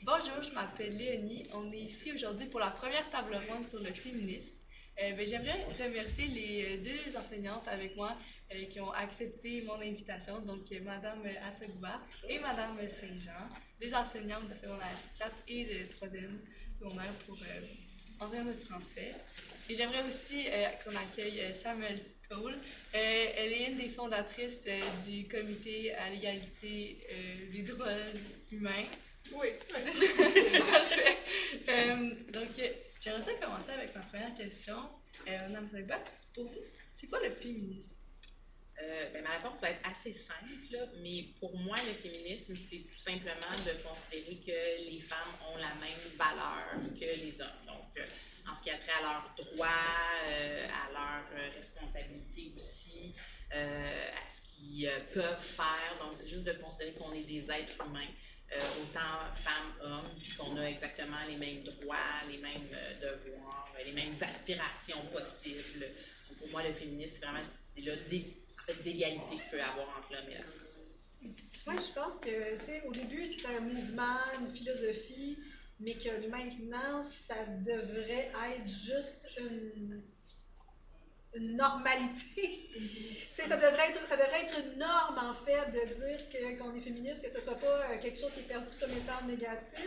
Bonjour, je m'appelle Léonie. On est ici aujourd'hui pour la première table ronde sur le féminisme. J'aimerais remercier les deux enseignantes avec moi qui ont accepté mon invitation, donc Madame Assegouba et Madame Saint-Jean, deux enseignantes de secondaire 4 et de 3e secondaire pour enseignants de français. Et j'aimerais aussi qu'on accueille Samuel Toll. Elle est une des fondatrices du comité à l'égalité des droits humains. Oui, c'est ça. Parfait. J'aimerais ça commencer avec ma première question. Madame Sagba, pour vous, c'est quoi le féminisme? Ma réponse va être assez simple, là, mais pour moi, le féminisme, c'est tout simplement de considérer que les femmes ont la même valeur que les hommes. Donc, en ce qui a trait à leurs droits, à leurs responsabilités aussi, à ce qu'ils peuvent faire. Donc, c'est juste de considérer qu'on est des êtres humains. Autant femmes, hommes, puis qu'on a exactement les mêmes droits, les mêmes devoirs, les mêmes aspirations possibles. Donc pour moi, le féminisme, c'est vraiment cette idée-là d'égalité qu'il peut y avoir entre l'homme et la femme. Oui, je pense que, tu sais, au début, c'était un mouvement, une philosophie, mais que maintenant, ça devrait être juste une normalité. Ça devrait être une norme, en fait, de dire qu'on est féministe, que ce ne soit pas quelque chose qui est perçu comme étant négatif.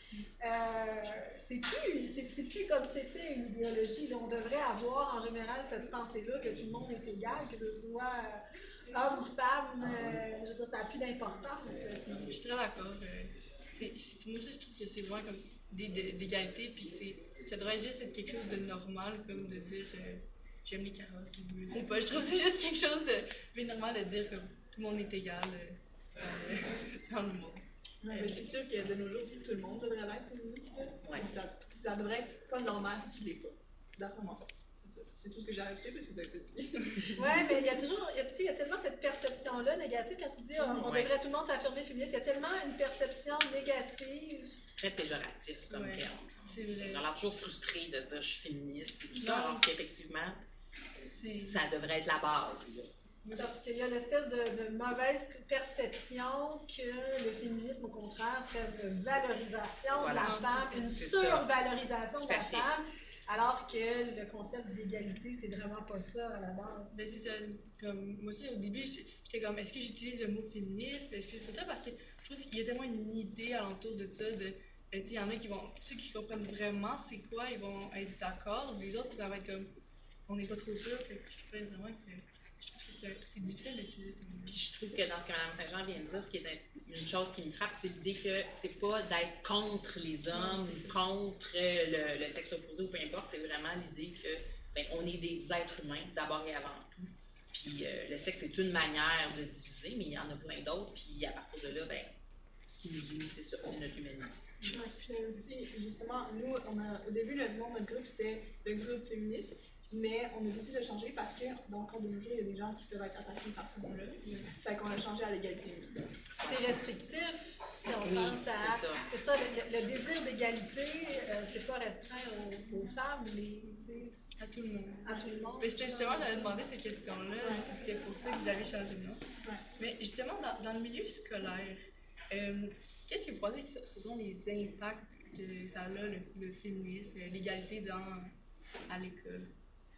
C'est plus comme c'était une idéologie. Là. On devrait avoir, en général, cette pensée-là que tout le monde est égal, que ce soit homme ou femme, je veux dire, ça n'a plus d'importance. Je suis très d'accord. Moi aussi, je trouve que c'est vraiment comme d'égalité, puis ça devrait juste être quelque chose de normal, comme de dire j'aime les carottes ou je sais pas. Je trouve que c'est juste quelque chose de normal de dire que tout le monde est égal dans le monde. Mais c'est sûr que de nos jours, tout le monde devrait être féministe. Ouais. Ça devrait être pas normal si tu l'es pas. D'après moi. C'est tout ce que j'ai ajouté parce que vous avez tout dit. Oui, mais il y a tellement cette perception-là négative quand tu dis on devrait tout le monde s'affirmer féministe. Il y a tellement une perception négative. C'est très péjoratif comme terme. C'est on a l'air toujours frustré de dire je suis féministe et tout ça, alors qu'effectivement, ça devrait être la base. Là. Parce qu'il y a l'espèce de mauvaise perception que le féminisme, au contraire, serait une valorisation de la femme, une survalorisation de la femme, alors que le concept d'égalité, c'est vraiment pas ça à la base. C'est ça. Comme, moi aussi, au début, j'étais comme, est-ce que j'utilise le mot féministe? Est-ce que je fais ça? Parce que je trouve qu'il y a tellement une idée alentour de ça. Il y en a qui vont, ceux qui comprennent vraiment c'est quoi, ils vont être d'accord. Les autres, ça va être comme, on n'est pas trop sûr. Je trouve vraiment que. Je trouve que c'est difficile d'utiliser. Puis je trouve que dans ce que Mme Saint-Jean vient de dire, ce qui est une chose qui me frappe, c'est l'idée que c'est pas d'être contre les hommes, contre le sexe opposé ou peu importe, c'est vraiment l'idée que on est des êtres humains d'abord et avant tout. Puis le sexe est une manière de diviser, mais il y en a plein d'autres. Puis à partir de là, ce qui nous unit, c'est ça, c'est notre humanité. Ouais, puis aussi, justement, nous, au début, le nom de notre groupe, c'était le groupe féministe. Mais on a décidé de le changer parce que, dans le cadre de nos jours, il y a des gens qui peuvent être attaqués par ce nom-là. Fait qu'on l'a changé à l'égalité. C'est restrictif, si on pense à... C'est ça, le désir d'égalité, c'est pas restreint aux femmes, mais à tout le monde. À tout le monde. Mais justement, j'avais demandé ces questions-là, si c'était pour ça que vous avez changé de nom. Ouais. Mais justement, dans le milieu scolaire, qu'est-ce que vous pensez que ce sont les impacts que ça a, le féminisme, l'égalité à l'école?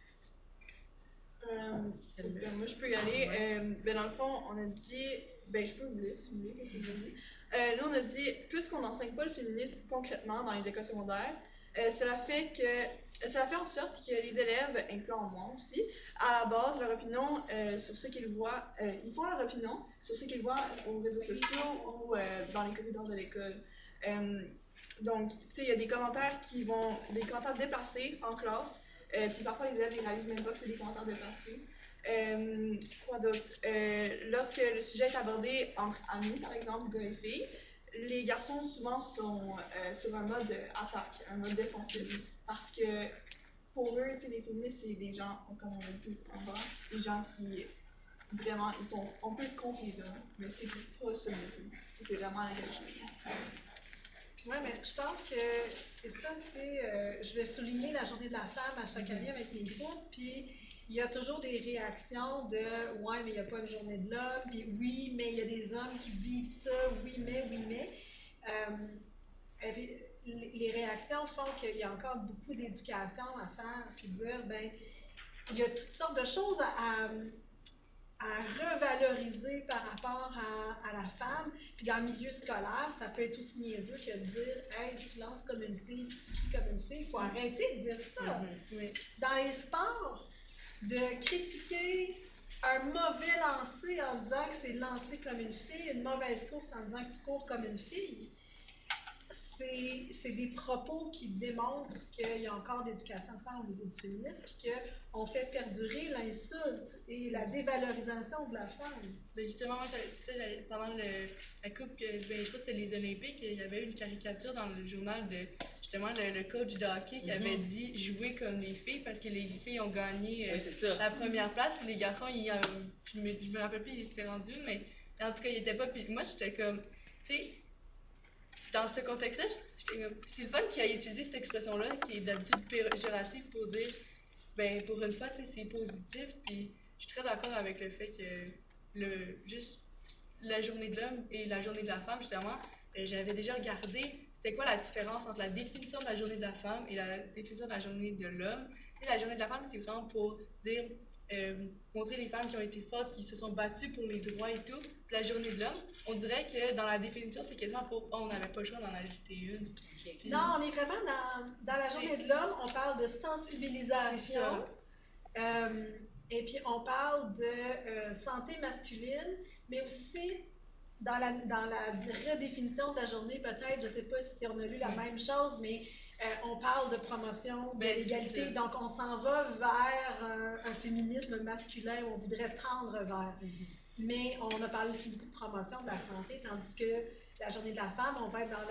Moi, je peux y aller. Dans le fond, on a dit... je peux vous lire, si vous voulez, qu'est-ce que j'ai dit. Nous, on a dit, puisqu'on n'enseigne pas le féminisme concrètement dans les écoles secondaires, cela fait en sorte que les élèves, incluant moi aussi, à la base, leur opinion sur ce qu'ils voient, ils font leur opinion sur ce qu'ils voient aux réseaux sociaux ou dans les corridors de l'école. Donc, tu sais, il y a des commentaires déplacés en classe. Puis parfois, les élèves ne réalisent même pas que c'est des commentaires déplacés. Quoi d'autre? Lorsque le sujet est abordé entre amis, par exemple, gars et filles, les garçons souvent sont sur un mode attaque, un mode défensif. Parce que pour eux, les féministes, c'est des gens, comme on l'a dit en bas, des gens qui vraiment, ils sont un peu contre les hommes, mais c'est pas ça du tout. C'est vraiment la même chose. Oui, mais je pense que c'est ça, tu sais, je vais souligner la journée de la femme à chaque année avec mes groupes, puis il y a toujours des réactions de « ouais, mais il n'y a pas une journée de l'homme », puis « oui, mais il y a des hommes qui vivent ça, oui, mais ». Et puis, les réactions font qu'il y a encore beaucoup d'éducation à faire, puis dire, ben, il y a toutes sortes de choses à revaloriser par rapport à la femme. Puis dans le milieu scolaire, ça peut être aussi niaiseux que de dire « Hey, tu lances comme une fille, puis tu cries comme une fille. » Il faut arrêter de dire ça. Oui. Dans les sports, de critiquer un mauvais lancer en disant que c'est lancé comme une fille, une mauvaise course en disant que tu cours comme une fille, c'est des propos qui démontrent qu'il y a encore d'éducation à faire au niveau du féminisme, puis qu'on fait perdurer l'insulte et la dévalorisation de la femme. Ben justement, moi, pendant la coupe, ben, je pense que c'était les Olympiques, il y avait eu une caricature dans le journal de justement le coach de hockey qui avait dit jouer comme les filles parce que les filles ont gagné la première place, les garçons, je me rappelle plus, ils s'étaient rendus, mais en tout cas, ils étaient pas. Puis moi, j'étais comme, tu sais, dans ce contexte-là, c'est le fun qu'il ait utilisé cette expression-là, qui est d'habitude péjorative pour dire, ben pour une fois, c'est positif, puis je suis très d'accord avec le fait que juste la journée de l'homme et la journée de la femme, justement, j'avais déjà regardé c'était quoi la différence entre la définition de la journée de la femme et la définition de la journée de l'homme. Et la journée de la femme, c'est vraiment pour dire, montrer les femmes qui ont été fortes, qui se sont battues pour les droits et tout. Puis la journée de l'homme, on dirait que dans la définition, c'est quasiment pour on n'avait pas le choix d'en ajouter une. Puis, non, on est vraiment dans la journée de l'homme, on parle de sensibilisation. Et puis on parle de santé masculine, mais aussi dans la redéfinition de la journée, peut-être, je ne sais pas si on a lu la même chose, mais on parle de promotion, de l'égalité. Donc, on s'en va vers un féminisme masculin où on voudrait tendre vers. Mais on a parlé aussi beaucoup de promotion de la santé, tandis que la journée de la femme, on va être dans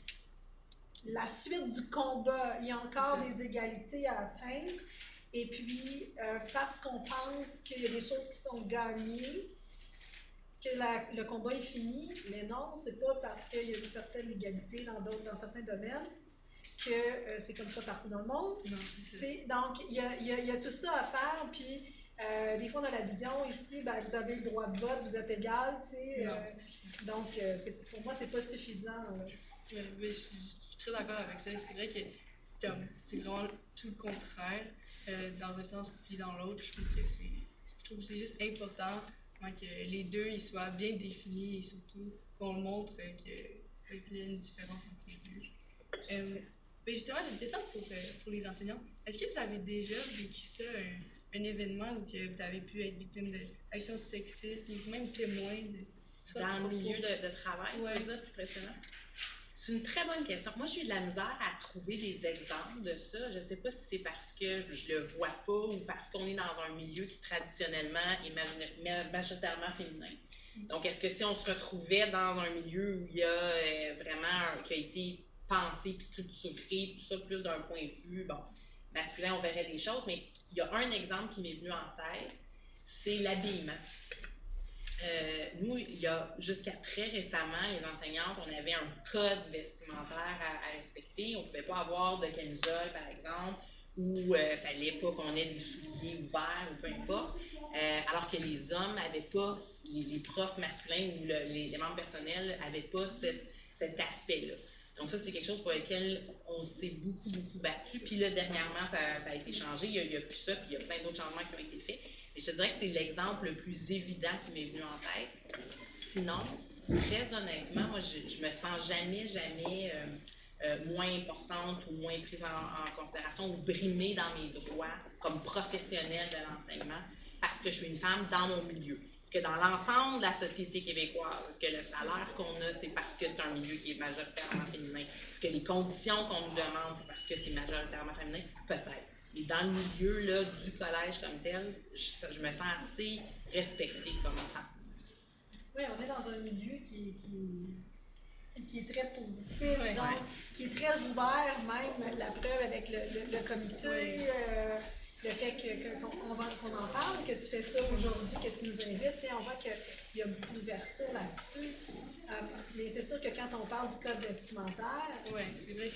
la suite du combat. Il y a encore des égalités à atteindre. Et puis, parce qu'on pense qu'il y a des choses qui sont gagnées, que le combat est fini, mais non, c'est pas parce qu'il y a une certaine égalité dans certains domaines que c'est comme ça partout dans le monde. Non, c'est ça. Donc, il y a tout ça à faire, puis des fois, on a la vision ici, ben, vous avez le droit de vote, vous êtes égal, donc, pour moi, c'est pas suffisant. Je suis très d'accord avec ça. C'est vrai que c'est vraiment tout le contraire, dans un sens puis dans l'autre. Je trouve que c'est juste important que les deux ils soient bien définis et surtout qu'on montre qu'il y a une différence entre les deux. Mais justement, j'ai une question pour les enseignants. Est-ce que vous avez déjà vécu ça, un événement où que vous avez pu être victime d'actions sexistes ou même témoin dans le milieu de travail, tu veux dire, plus précisément? C'est une très bonne question. Moi, j'ai eu de la misère à trouver des exemples de ça. Je ne sais pas si c'est parce que je le vois pas ou parce qu'on est dans un milieu qui traditionnellement est majoritairement féminin. Donc, est-ce que si on se retrouvait dans un milieu où il y a vraiment qui a été pensé puis structuré, tout ça plus d'un point de vue masculin, on verrait des choses. Mais il y a un exemple qui m'est venu en tête, c'est l'habillement. Nous, il y a jusqu'à très récemment, les enseignantes, on avait un code vestimentaire à respecter. On ne pouvait pas avoir de camisole, par exemple, ou il ne fallait pas qu'on ait des souliers ouverts, ou peu importe. Alors que les hommes n'avaient pas, les profs masculins ou les membres personnels n'avaient pas cet aspect-là. Donc ça, c'est quelque chose pour lequel on s'est beaucoup, beaucoup battu. Puis là, dernièrement, ça a été changé. Il y a plus ça, puis il y a plein d'autres changements qui ont été faits. Mais je te dirais que c'est l'exemple le plus évident qui m'est venu en tête. Sinon, très honnêtement, moi, je me sens jamais moins importante ou moins prise en considération ou brimée dans mes droits comme professionnelle de l'enseignement parce que je suis une femme dans mon milieu. Est-ce que dans l'ensemble de la société québécoise, est-ce que le salaire qu'on a, c'est parce que c'est un milieu qui est majoritairement féminin? Est-ce que les conditions qu'on nous demande, c'est parce que c'est majoritairement féminin? Peut-être. Mais dans le milieu là, du collège comme tel, je me sens assez respectée comme femme. Oui, on est dans un milieu qui est très positif, donc qui est très ouvert, même la preuve avec le comité, le fait qu'on en parle, que tu fais ça aujourd'hui, que tu nous invites, on voit qu'il y a beaucoup d'ouverture là-dessus. Mais c'est sûr que quand on parle du code vestimentaire, c'est vrai que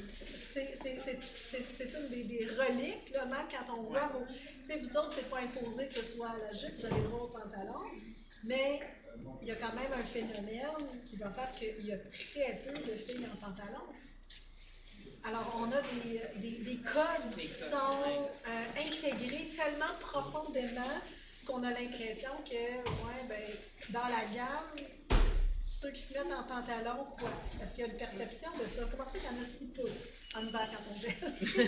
c'est une des reliques, là, même quand on voit vous autres, c'est pas imposé que ce soit la jupe, vous avez droit au pantalon, mais il y a quand même un phénomène qui va faire qu'il y a très peu de filles en pantalon. Alors, on a des codes qui sont intégrés tellement profondément qu'on a l'impression que, ouais, ben, dans la gamme, ceux qui se mettent en pantalon, quoi? Parce qu'il y a une perception de ça. Comment ça fait qu'il y en a si peu en hiver quand on gèle?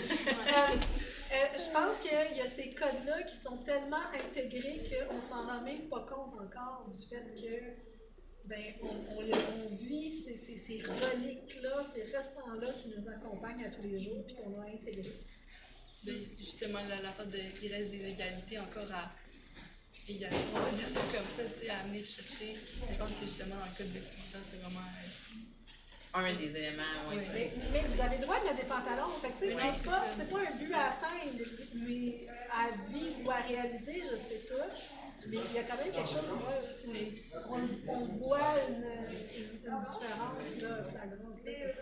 Je pense qu'il y a ces codes-là qui sont tellement intégrés qu'on s'en rend même pas compte encore du fait que ben, on vit ces reliques-là, ces restants-là qui nous accompagnent à tous les jours puis qu'on a intégrés. Ben, justement, la part il reste des égalités encore à égaler, on va dire ça comme ça, tu sais, à venir chercher. Je pense que justement, dans le cas de vestimentaire, c'est vraiment un des éléments, oui. Mais vous avez le droit de mettre des pantalons, fait que, tu sais, c'est pas un but à atteindre, mais à vivre ou à réaliser, je sais pas. Mais il y a quand même quelque chose, moi, on voit une différence là, flagrante.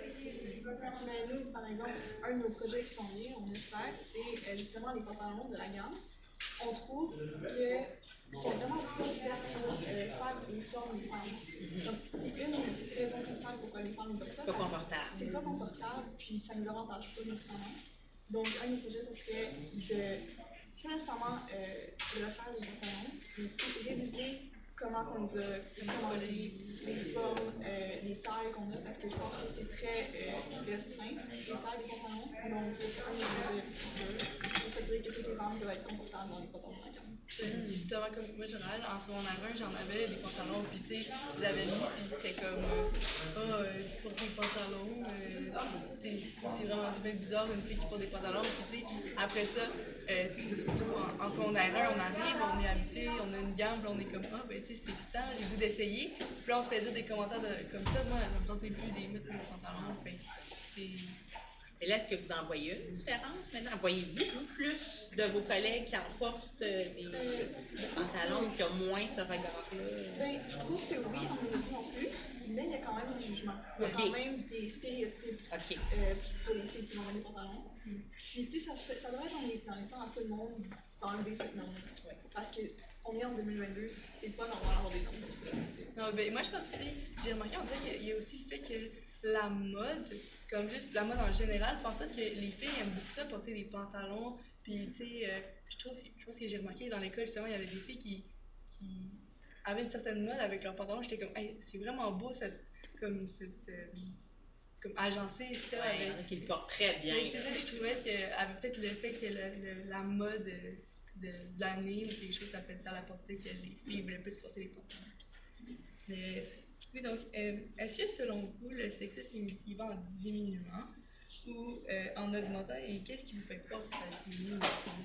Mais nous, par exemple, un de nos projets qui sont liés, on espère, c'est justement les pantalons de la gamme. On trouve que c'est vraiment pas fait pour faire uniforme les femmes. Donc, c'est une raison principale pourquoi les femmes ne peuvent pas. C'est pas confortable. C'est pas confortable, puis ça ne nous avantage pas nécessairement. Donc, un de nos projets, ce serait de pas nécessairement refaire les pantalons, mais réviser comment on les a, comment les formes, les tailles qu'on a, parce que je pense que c'est très restreint, les tailles des pantalons. Donc, c'est un des projets pour s'assurer que toutes les femmes doivent être confortables dans les pantalons de la gamme. Justement, comme moi, en secondaire 1, j'en avais des pantalons, puis tu sais, ils avaient mis, puis c'était comme, tu portes des pantalons, c'est vraiment bien bizarre une fille qui porte des pantalons, puis tu sais, après ça, surtout en secondaire 1, on arrive, on est habitué, on a une gamme, puis on est comme, ben tu sais, c'est excitant, j'ai le goût d'essayer, puis là, on se fait dire des commentaires comme ça, moi, ça me tentait plus de mettre mes pantalons, fait que c'est. Et là, est-ce que vous en voyez une différence maintenant? Voyez-vous plus de vos collègues qui en portent des pantalons qui ont moins ce regard-là? Ben, je trouve que oui, on ne le non plus, mais il y a quand même des jugements. Il y a quand même des stéréotypes pour les filles qui vont mettre des pantalons. Puis, tu sais, ça devrait être dans les plans à tout le monde d'enlever cette norme. Parce qu'on est en 2022, c'est pas normal d'avoir des normes comme ça. Non, ben, moi, je pense aussi, j'ai remarqué, on dirait qu'il y a aussi le fait que la mode, comme juste la mode en général, fait en sorte que les filles aiment beaucoup ça, porter des pantalons. Puis, tu sais, je pense que j'ai remarqué dans l'école, justement, il y avait des filles qui avaient une certaine mode avec leurs pantalons. J'étais comme, hey, c'est vraiment beau, comme agencé, ça. Ouais, il y en a qui le portent très bien. Mais c'est ça que je trouvais avec peut-être le fait que la mode de l'année ou quelque chose, ça fait ça à la portée que les filles voulaient plus porter les pantalons. Mais. Oui, donc, est-ce que selon vous, le sexisme il va en diminuant ou en augmentant et qu'est-ce qui vous fait peur que ça diminue?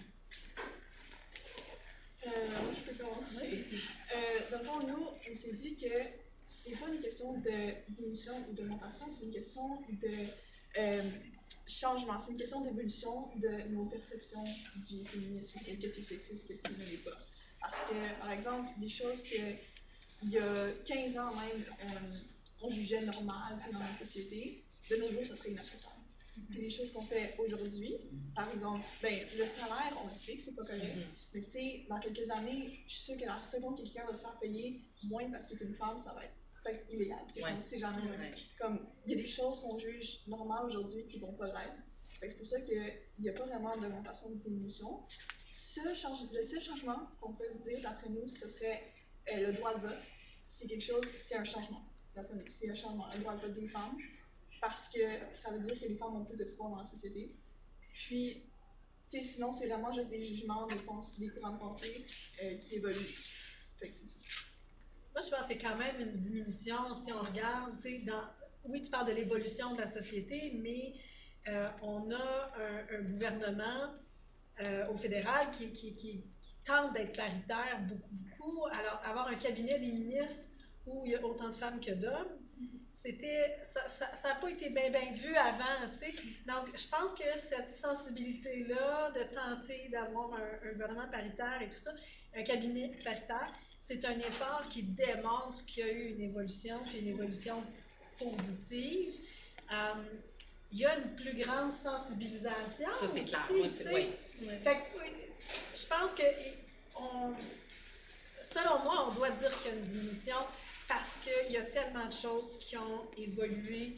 Je peux commencer. Dans le fond, nous, on s'est dit que c'est pas une question de diminution ou d'augmentation, c'est une question de changement, c'est une question d'évolution de nos perceptions du féminisme, qu'est-ce qui est sexiste, qu'est-ce qui ne l'est pas. Parce que, par exemple, des choses que il y a 15 ans même, on jugeait normal dans la société. De nos jours, ça serait inacceptable. Puis les choses qu'on fait aujourd'hui, par exemple, ben, le salaire, on le sait que c'est pas correct, mais tu sais, dans quelques années, je suis sûre que la seconde que quelqu'un va se faire payer moins parce que tu es une femme, ça va être peut-être illégal. On ne sait jamais. Comme, il y a des choses qu'on juge normales aujourd'hui qui vont pas l'être. C'est pour ça qu'il n'y a pas vraiment d'augmentation ou de diminution. Le seul changement qu'on peut se dire, d'après nous, ce serait le droit de vote. C'est un changement. C'est un changement, le droit de vote des femmes, parce que ça veut dire que les femmes ont plus de pouvoir dans la société. Puis, tu sais, sinon, c'est vraiment juste des jugements, des courants de pensée qui évoluent. Fait que c'est ça. Moi, je pense que c'est quand même une diminution si on regarde, tu sais, oui, tu parles de l'évolution de la société, mais on a un gouvernement au fédéral qui tente d'être paritaire beaucoup. Alors, avoir un cabinet des ministres où il y a autant de femmes que d'hommes, ça n'a pas été bien vu avant, tu sais. Donc, je pense que cette sensibilité-là de tenter d'avoir un gouvernement paritaire et tout ça, un cabinet paritaire, c'est un effort qui démontre qu'il y a eu une évolution, puis une évolution positive. Il y a une plus grande sensibilisation. Ça, c'est clair. Aussi, oui. Fait que, je pense que selon moi, on doit dire qu'il y a une diminution parce qu'il y a tellement de choses qui ont évolué.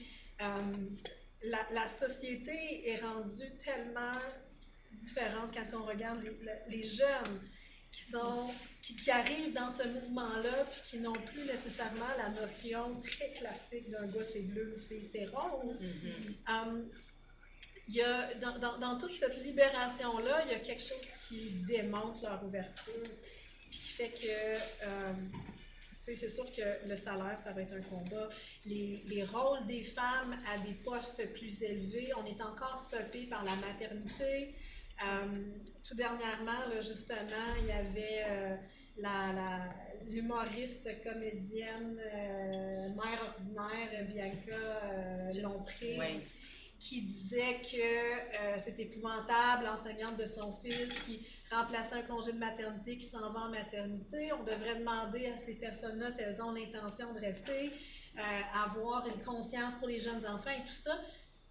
La société est rendue tellement différente quand on regarde les jeunes qui arrivent dans ce mouvement-là puis qui n'ont plus nécessairement la notion très classique d'un gars c'est bleu, une fille c'est rose. Il y a, dans toute cette libération-là, il y a quelque chose qui démontre leur ouverture puis qui fait que c'est sûr que le salaire, ça va être un combat. Les rôles des femmes à des postes plus élevés, on est encore stoppé par la maternité. Tout dernièrement, là, justement, il y avait l'humoriste comédienne mère ordinaire Bianca Lompré qui disait que c'est épouvantable, l'enseignante de son fils qui remplaçait un congé de maternité qui s'en va en maternité. On devrait demander à ces personnes-là si elles ont l'intention de rester, avoir une conscience pour les jeunes enfants et tout ça.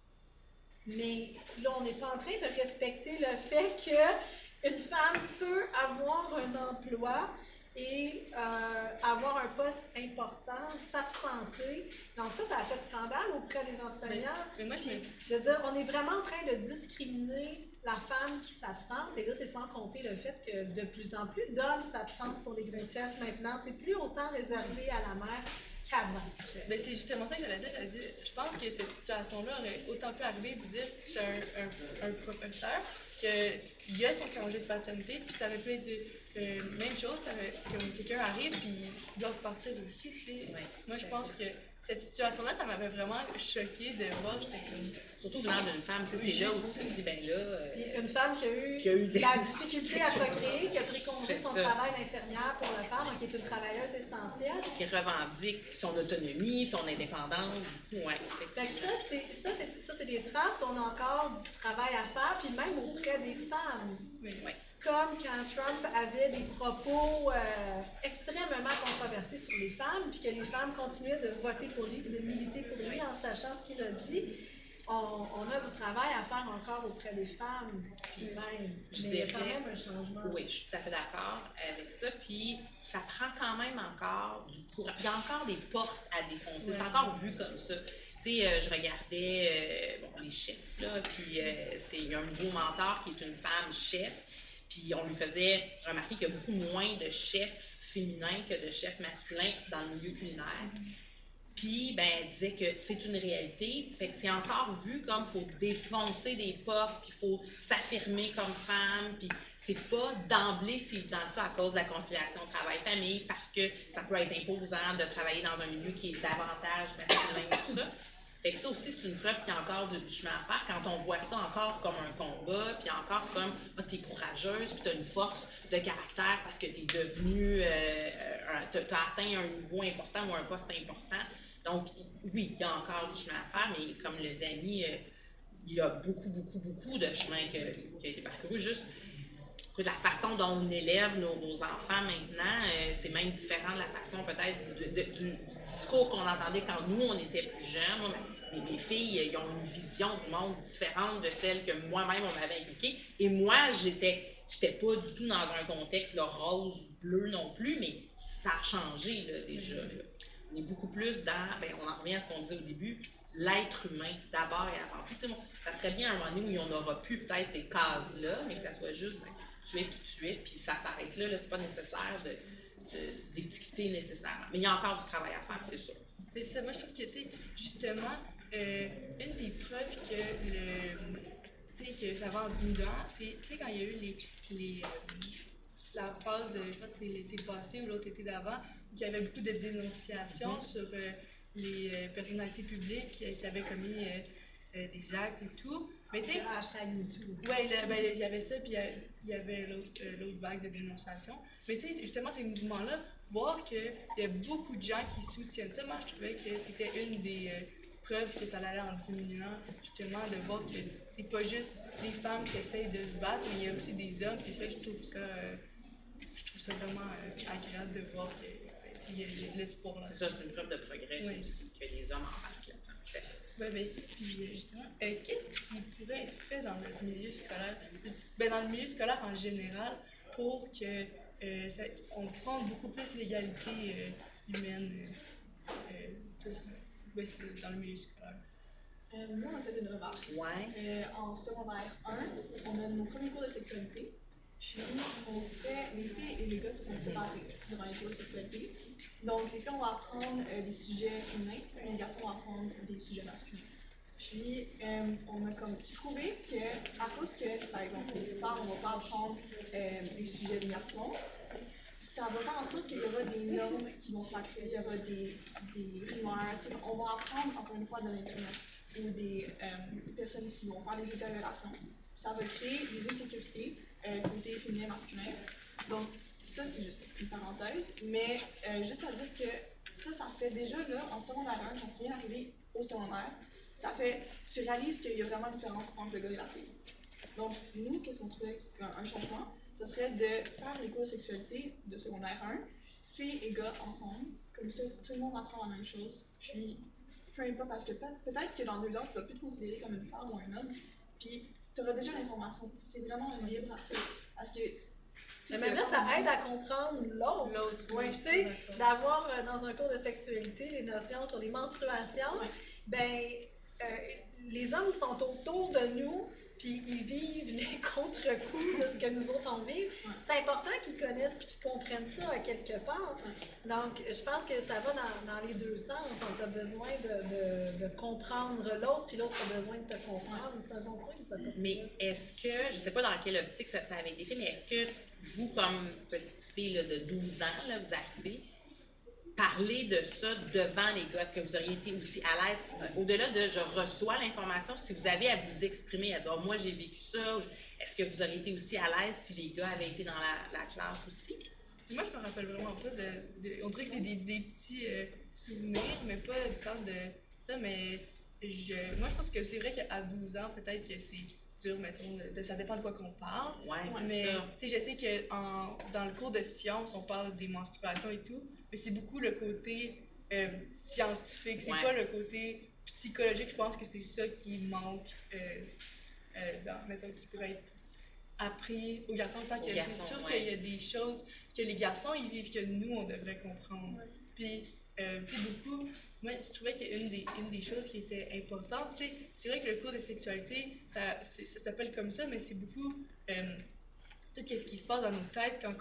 Mais là, on n'est pas en train de respecter le fait qu'une femme peut avoir un emploi et avoir un poste important, s'absenter. Donc ça a fait scandale auprès des enseignants. Mais moi, de dire, on est vraiment en train de discriminer la femme qui s'absente. Et là, c'est sans compter le fait que de plus en plus d'hommes s'absentent pour les grossesses maintenant. C'est plus autant réservé à la mère qu'avant. Ben, c'est justement ça que j'allais dire. Je pense que cette situation-là aurait autant pu arriver et dire que c'est un professeur qu'il a son congé de paternité, puis ça aurait pu être même chose, que quelqu'un arrive puis ils doivent partir aussi, tu sais. Moi, je pense que cette situation-là, ça m'avait vraiment choquée de voir, j'étais comme... Surtout venant d'une femme, tu sais, c'est là où tu te dis, ben là... Une femme qui a eu la difficulté à procréer, qui a pris congé de son travail d'infirmière pour le faire, donc qui est une travailleuse essentielle. Qui revendique son autonomie, son indépendance. Ouais, ça, c'est des traces qu'on a encore du travail à faire, puis même auprès des femmes. Oui. Comme quand Trump avait des propos extrêmement controversés sur les femmes, puis que les femmes continuaient de voter pour lui, puis de militer pour lui en sachant ce qu'il a dit. On a du travail à faire encore auprès des femmes, puis même. Mais il y a quand même un changement. Oui, je suis tout à fait d'accord avec ça. Puis ça prend quand même encore du courage. Il y a encore des portes à défoncer. Ouais. C'est encore vu comme ça. Tu sais, je regardais les chefs, là, puis il y a un nouveau mentor qui est une femme chef. Puis on lui faisait remarquer qu'il y a beaucoup moins de chefs féminins que de chefs masculins dans le milieu culinaire. Puis, ben, elle disait que c'est une réalité. Fait que c'est encore vu comme il faut défoncer des portes, puis il faut s'affirmer comme femme. Puis c'est pas d'emblée, c'est dans ça à cause de la conciliation travail-famille, parce que ça peut être imposant de travailler dans un milieu qui est davantage masculin et tout ça. Fait que ça aussi, c'est une preuve qu'il y a encore du chemin à faire quand on voit ça encore comme un combat, puis encore comme t'es courageuse, puis t'as une force de caractère parce que t'es devenue, t'as atteint un niveau important ou un poste important. Donc, oui, il y a encore du chemin à faire, mais comme le Dany, il y a beaucoup de chemin qui a été parcouru. Juste la façon dont on élève nos enfants maintenant, c'est même différent de la façon peut-être du discours qu'on entendait quand nous, on était plus jeunes. Mes filles, ils ont une vision du monde différente de celle que moi-même, on m'avait inculquée. Et moi, j'étais pas du tout dans un contexte là, rose, bleu non plus, mais ça a changé là, déjà. Là. On est beaucoup plus dans, on en revient à ce qu'on disait au début, l'être humain d'abord et avant tout. Ça serait bien un moment donné où on n'aura plus peut-être ces cases-là, mais que ça soit juste tu es, puis ça s'arrête là. C'est pas nécessaire d'étiqueter nécessairement. Mais il y a encore du travail à faire, c'est sûr. Mais ça, moi, je trouve que, justement, une des preuves que ça va en diminuant, c'est, quand il y a eu la phase, je pense que c'est l'été passé ou l'autre été d'avant, où il y avait beaucoup de dénonciations sur les personnalités publiques qui avaient commis des actes et tout. Mais tu sais, hashtag MeToo. Oui, il y avait ça, puis il y avait l'autre vague de dénonciation. Mais tu sais, justement, ces mouvements-là, voir qu'il y a beaucoup de gens qui soutiennent ça, moi, je trouvais que c'était une des preuves que ça allait en diminuant, justement, de voir que c'est pas juste les femmes qui essayent de se battre, mais il y a aussi des hommes, puis ça, je trouve ça vraiment agréable de voir qu'il y a de l'espoir là. C'est ça, c'est une preuve de progrès aussi, que les hommes embarquent là-dedans. Oui, puis justement, qu'est-ce qui pourrait être fait dans le milieu scolaire, dans le milieu scolaire en général, pour que on prend beaucoup plus l'égalité humaine, tout ça. Ouais, c'est dans le milieu scolaire. Nous, on a fait une remarque. Ouais. En secondaire 1, on a nos premiers cours de sexualité. Puis, on se fait, les filles et les gars se font séparer durant les cours de sexualité. Donc, les filles, on va apprendre des sujets féminins, puis les garçons vont apprendre des sujets masculins. Puis, on a comme trouvé que, à cause que, par exemple, les femmes, on ne va pas apprendre les sujets des garçons, ça va faire en sorte qu'il y aura des normes qui vont se faire créer, il y aura des rumeurs. On va apprendre, encore une fois, de l'Internet ou des personnes qui vont faire des interrelations. Ça va créer des insécurités côté féminin masculin. Donc, ça, c'est juste une parenthèse. Mais juste à dire que ça fait déjà, là, en secondaire 1, quand tu viens d'arriver au secondaire, tu réalises qu'il y a vraiment une différence entre le gars et la fille. Donc, nous, qu'est-ce qu'on trouvait un changement? Ce serait de faire les cours de sexualité de secondaire 1, filles et gars ensemble. Comme ça, tout le monde apprend la même chose. Puis, peu importe, parce que peut-être que dans 2 ans, tu vas plus te considérer comme une femme ou un homme. Puis, tu auras déjà l'information. C'est vraiment un libre arbitre. Parce que. Mais même là, ça aide à comprendre l'autre. Oui, tu sais, d'avoir dans un cours de sexualité les notions sur les menstruations, les hommes sont autour de nous, puis ils vivent les contre-coups de ce que nous autres on vit. C'est important qu'ils connaissent et qu'ils comprennent ça à quelque part. Donc, je pense que ça va dans les deux sens. On a besoin de comprendre l'autre, puis l'autre a besoin de te comprendre. C'est un bon point. Mais est-ce que, je ne sais pas dans quelle optique ça avait été fait, mais est-ce que vous, comme petite fille là, de 12 ans, là, vous arrivez, parler de ça devant les gars? Est-ce que vous auriez été aussi à l'aise, au-delà de je reçois l'information, si vous avez à vous exprimer, à dire moi j'ai vécu ça, est-ce que vous auriez été aussi à l'aise si les gars avaient été dans la classe aussi? Moi, je me rappelle vraiment pas on dirait que j'ai des petits souvenirs, mais pas tant de ça, mais moi, je pense que c'est vrai qu'à 12 ans, peut-être que c'est dur, mettons, ça dépend de quoi qu'on parle. Ouais, c'est mais, ça. tu sais, je sais que dans le cours de sciences, on parle des menstruations et tout, mais c'est beaucoup le côté scientifique, c'est pas le côté psychologique. Je pense que c'est ça qui manque, mettons, qui pourrait être appris aux garçons, tant que c'est sûr qu'il y a des choses que les garçons ils vivent que nous on devrait comprendre. Puis tu sais, beaucoup, moi je trouvais qu'une des choses qui était importante, tu sais, c'est vrai que le cours de sexualité ça s'appelle comme ça, mais c'est beaucoup tout ce qui se passe dans nos têtes quand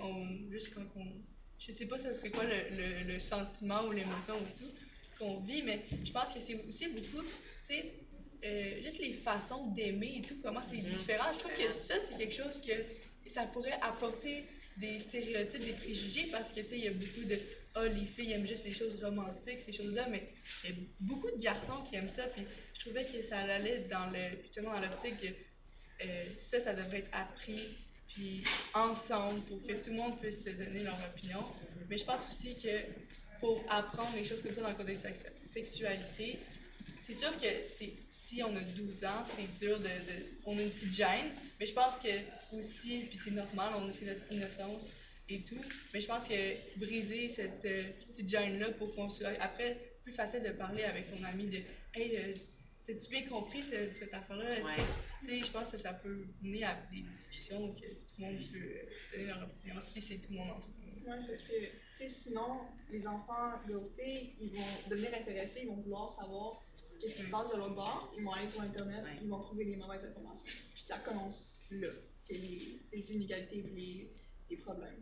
je sais pas ce serait quoi le sentiment ou l'émotion ou tout qu'on vit, mais je pense que c'est aussi beaucoup, tu sais, juste les façons d'aimer et tout, comment c'est différent. Je trouve que ça, c'est quelque chose que ça pourrait apporter des stéréotypes, des préjugés, parce que, tu sais, il y a beaucoup de « Ah, les filles aiment juste les choses romantiques, ces choses-là », mais il y a beaucoup de garçons qui aiment ça, puis je trouvais que ça allait justement dans l'optique que ça devrait être appris, puis ensemble, pour que tout le monde puisse se donner leur opinion. Mais je pense aussi que pour apprendre les choses comme ça dans le code de sexualité, c'est sûr que si on a 12 ans, c'est dur on a une petite gêne, mais je pense que aussi, puis c'est normal, on a notre innocence et tout, mais je pense que briser cette petite gêne-là pour qu'on soit... Après, c'est plus facile de parler avec ton ami de « Hey, t'as-tu bien compris cette affaire-là? » Tu sais, je pense que ça peut mener à des discussions que tout le monde peut donner leur opinion si c'est tout le monde ensemble. Oui, parce que, tu sais, sinon, les enfants, les filles, ils vont devenir intéressés, ils vont vouloir savoir qu'est-ce qui se passe de l'autre bord, ils vont aller sur Internet, ils vont trouver les mauvaises informations. Puis ça commence là, tu sais, les inégalités et les problèmes.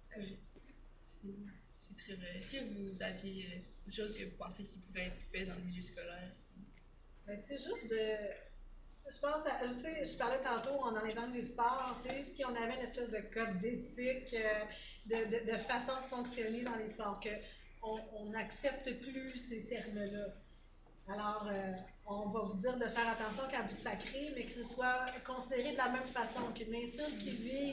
C'est très vrai. Est-ce que vous aviez des choses que vous pensez qui pourraient être faites dans le milieu scolaire? Ben, tu sais, juste de... Je pense à... Tu sais, je parlais tantôt dans l'exemple des sports, tu sais, si on avait une espèce de code d'éthique, de façon de fonctionner dans les sports, qu'on n'accepte plus ces termes-là. Alors, on va vous dire de faire attention quand vous sacrez, mais que ce soit considéré de la même façon, qu'une insulte qui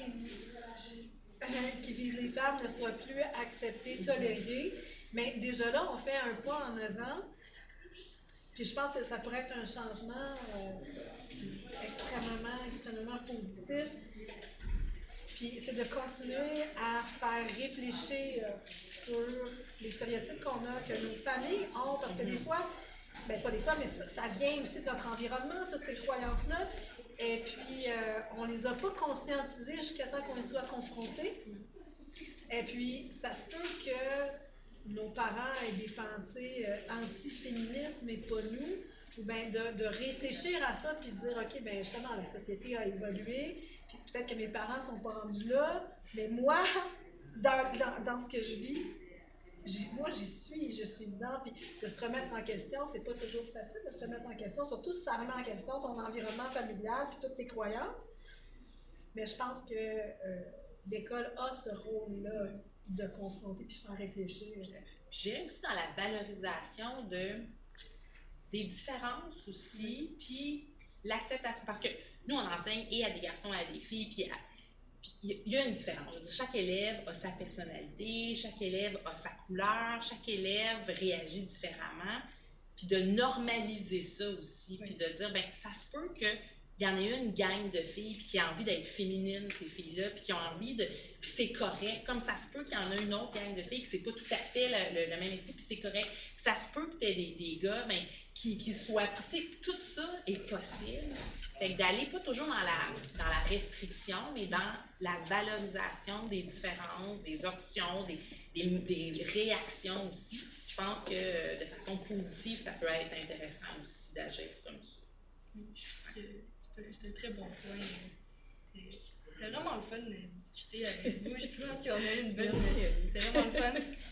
vise les femmes ne soit plus acceptée, tolérée. Mais déjà là, on fait un pas en avant. Puis je pense que ça pourrait être un changement extrêmement positif. Puis c'est de continuer à faire réfléchir sur les stéréotypes qu'on a, que nos familles ont, parce que des fois, ben pas des fois, mais ça vient aussi de notre environnement, toutes ces croyances-là. Et puis, on les a pas conscientisées jusqu'à temps qu'on y soit confrontés. Et puis, ça se peut que nos parents aient des pensées anti-féministes, mais pas nous. Ou bien de réfléchir à ça, puis de dire, OK, bien justement, la société a évolué, puis peut-être que mes parents ne sont pas rendus là, mais moi, dans ce que je vis, moi, je suis dedans, puis de se remettre en question, c'est pas toujours facile de se remettre en question, surtout si ça remet en question ton environnement familial, puis toutes tes croyances. Mais je pense que l'école a ce rôle-là de confronter puis faire réfléchir. Puis je dirais aussi dans la valorisation des différences aussi, puis l'acceptation. Parce que nous, on enseigne et à des garçons et à des filles, puis il y a une différence. Chaque élève a sa personnalité, chaque élève a sa couleur, chaque élève réagit différemment. Puis de normaliser ça aussi, puis de dire, bien, ça se peut qu'il y en ait une gang de filles puis qui a envie d'être féminine, ces filles-là, puis qui ont envie de... Puis c'est correct, comme ça se peut qu'il y en a une autre gang de filles que c'est pas tout à fait le même esprit, puis c'est correct. Puis ça se peut que tu aies des gars, bien, qui soient... Tout ça est possible. Fait que d'aller pas toujours dans la restriction, mais dans la valorisation des différences, des options, des réactions aussi. Je pense que de façon positive, ça peut être intéressant aussi d'agir comme ça. C'était un très bon point. C'était vraiment le fun de discuter avec vous. Je pense qu'on a eu une bonne... C'était vraiment le fun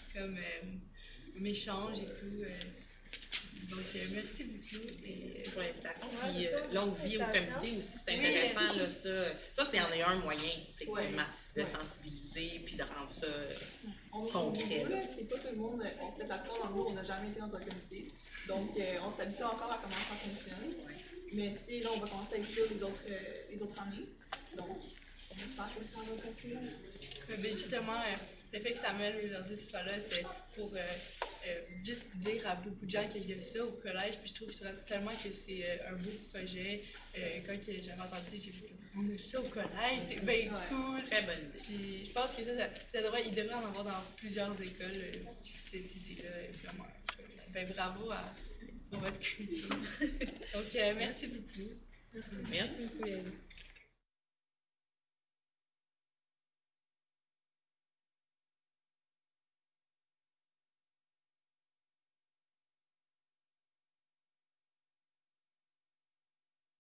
comme échange et tout. Donc, merci beaucoup. Merci pour l'invitation. Puis, longue vie au comité aussi, c'est intéressant. Là, ça c'est en est un moyen, effectivement, de sensibiliser puis de rendre ça concret. C'est pas tout le monde, on fait apprendre dans le monde, on n'a jamais été dans un comité. Donc, on s'habitue encore à comment ça fonctionne. Mais là, on va commencer à écrire les autres années. Donc, on espère que ça va continuer. Justement, le fait que Samuel aujourd'hui soit là, c'était pour juste dire à beaucoup de gens qu'il y a ça au collège. Puis je trouve tellement que c'est un beau projet. Quand j'avais entendu, j'ai vu qu'on a ça au collège, c'est bien cool. Très bonne idée. Puis je pense que il devrait en avoir dans plusieurs écoles, cette idée-là. Vraiment. Ben, bravo pour votre comité. Donc, merci beaucoup. Merci beaucoup, Yannick.